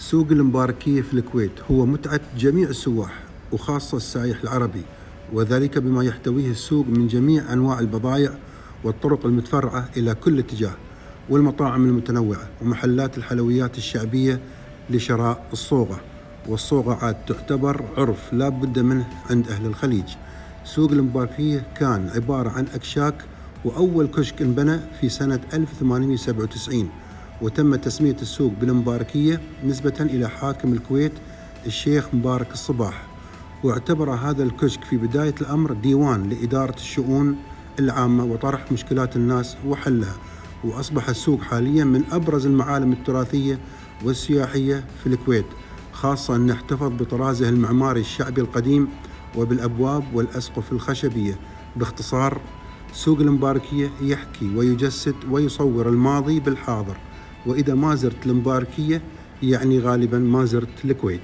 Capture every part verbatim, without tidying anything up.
سوق المباركية في الكويت هو متعة جميع السواح وخاصة السائح العربي، وذلك بما يحتويه السوق من جميع أنواع البضائع والطرق المتفرعة إلى كل اتجاه، والمطاعم المتنوعة ومحلات الحلويات الشعبية لشراء الصوغة. والصوغة عاد تعتبر عرف لا بد منه عند أهل الخليج. سوق المباركية كان عبارة عن أكشاك، وأول كشك انبنى في سنة ألف وثمانمئة وسبعة وتسعين، وتم تسمية السوق بالمباركية نسبة إلى حاكم الكويت الشيخ مبارك الصباح. واعتبر هذا الكشك في بداية الأمر ديوان لإدارة الشؤون العامة وطرح مشكلات الناس وحلها، وأصبح السوق حاليا من أبرز المعالم التراثية والسياحية في الكويت، خاصة أن احتفظ بطرازه المعماري الشعبي القديم وبالأبواب والأسقف الخشبية. باختصار، سوق المباركية يحكي ويجسد ويصور الماضي بالحاضر، وإذا ما زرت المباركية يعني غالبا ما زرت الكويت.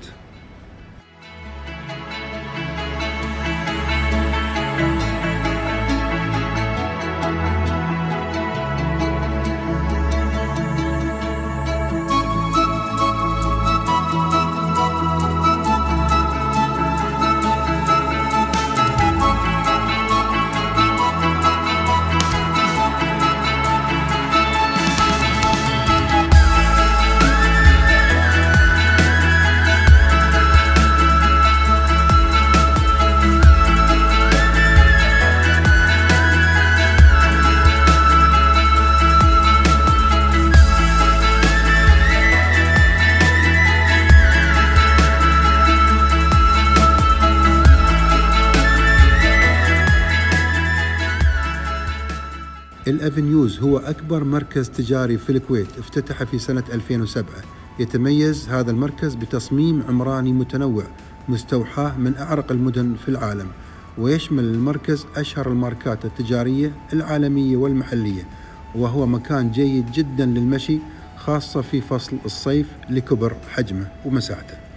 الأفنيوز هو أكبر مركز تجاري في الكويت، افتتح في سنة ألفين وسبعة. يتميز هذا المركز بتصميم عمراني متنوع مستوحاة من أعرق المدن في العالم، ويشمل المركز أشهر الماركات التجارية العالمية والمحلية، وهو مكان جيد جدا للمشي خاصة في فصل الصيف لكبر حجمه ومساحته.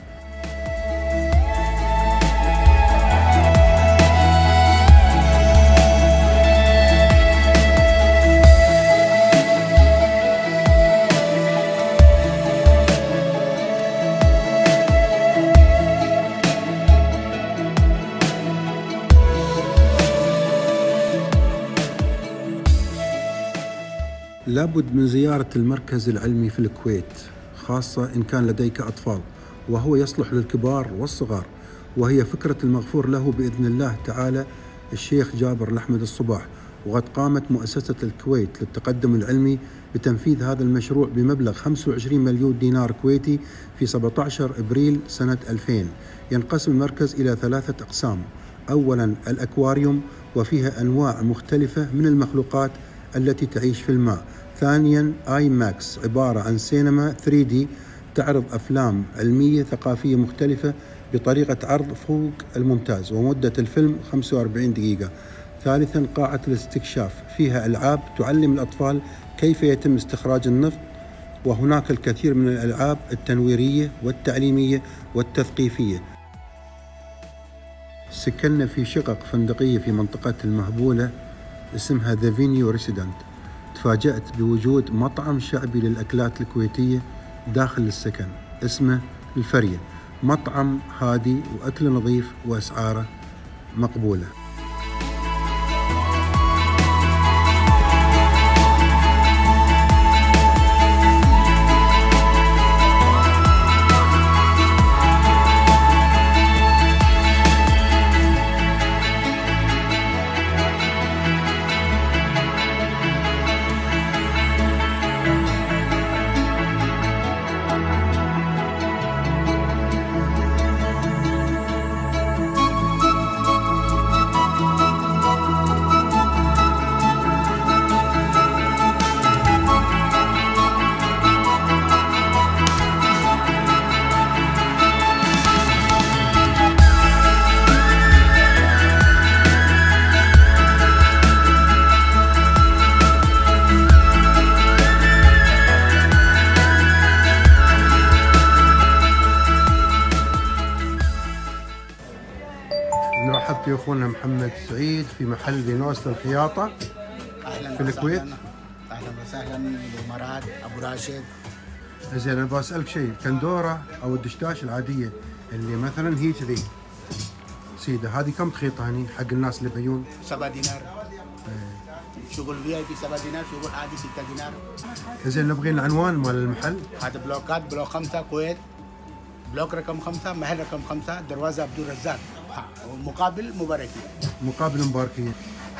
لابد من زيارة المركز العلمي في الكويت، خاصة إن كان لديك أطفال، وهو يصلح للكبار والصغار، وهي فكرة المغفور له بإذن الله تعالى الشيخ جابر الأحمد الصباح. وقد قامت مؤسسة الكويت للتقدم العلمي بتنفيذ هذا المشروع بمبلغ خمسة وعشرين مليون دينار كويتي في سبعة عشر أبريل سنة ألفين. ينقسم المركز إلى ثلاثة أقسام: أولا الأكواريوم، وفيها أنواع مختلفة من المخلوقات التي تعيش في الماء. ثانيا آي ماكس، عبارة عن سينما ثري دي تعرض أفلام علمية ثقافية مختلفة بطريقة عرض فوق الممتاز، ومدة الفيلم خمسة وأربعين دقيقة. ثالثا قاعة الاستكشاف، فيها ألعاب تعلم الأطفال كيف يتم استخراج النفط، وهناك الكثير من الألعاب التنويرية والتعليمية والتثقيفية. سكننا في شقق فندقية في منطقة المهبولة اسمها ذا فينيو ريسيدنت. تفاجأت بوجود مطعم شعبي للأكلات الكويتية داخل السكن اسمه الفرية، مطعم هادي وأكل نظيف وأسعاره مقبولة. نرحب في اخونا محمد سعيد في محل فينوس للخياطه أهلاً في الكويت. اهلا وسهلا ابو مراد ابو راشد. زين انا بسالك شيء، كندوره او الدشداش العاديه اللي مثلا هي كذي سيده، هذه كم تخيطها هني حق الناس اللي بعيون؟ سبعة دينار. شغل في اي بي سبعة دينار، شغل عادي ستة دينار. زين نبغي العنوان مال المحل. هذا بلوكات، بلوك خمسة كويت، بلوك رقم خمسة، محل رقم خمسة، دروازة عبد الرزاق، مقابل مباركية. مقابل مباركية.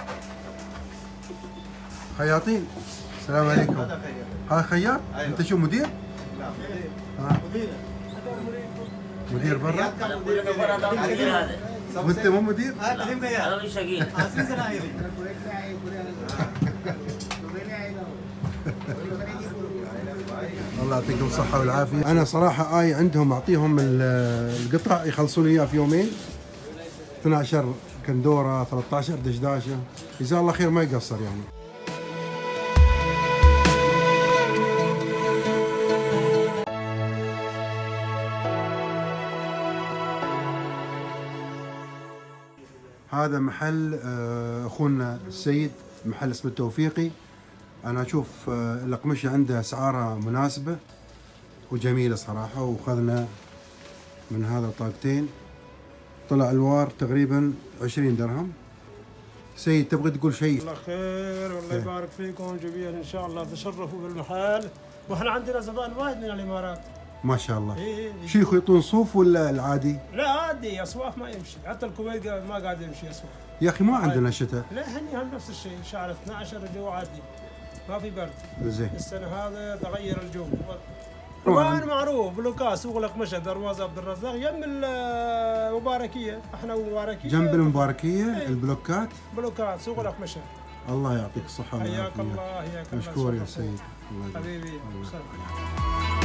خياطين. السلام عليكم. هذا خياط؟ انت شو مدير؟ لا مدير. مدير برا؟ وانت مو مدير؟ انا مش شقيق. الله يعطيكم الصحة والعافية. أنا صراحة آي عندهم أعطيهم القطع يخلصون إياه في يومين. اثني عشر كندورة، ثلاثة عشر دشداشة، جزاه الله خير ما يقصر يعني. هذا محل أخونا السيد، محل اسمه التوفيقي. أنا أشوف الأقمشة عنده أسعارها مناسبة وجميلة صراحة، وأخذنا من هذا طاقتين، طلع الوار تقريبا عشرين درهم. سيد تبغى تقول شيء؟ الله خير والله يبارك فيكم جميعا ان شاء الله، تشرفوا بالمحل، واحنا عندنا زبائن وايد من الامارات. ما شاء الله. إيه إيه. شو يخيطون صوف ولا العادي؟ لا عادي، اصواف ما يمشي، حتى الكويت ما قاعد يمشي اصواف. يا اخي ما عندنا شتاء. لا هني هم نفس الشيء، شهر اثني عشر الجو عادي، ما في برد. زين. السنه هذا تغير الجو. طبعا معروف بلوكات سوق الأقمشة، دروازة عبد الرزاق، يم المباركية، احنا ومباركية جنب المباركية. ايه. البلوكات بلوكات سوق الأقمشة. الله يعطيك الصحة والعافية. حياك الله، حياك الله. مشكور يا سيد. حبيبي.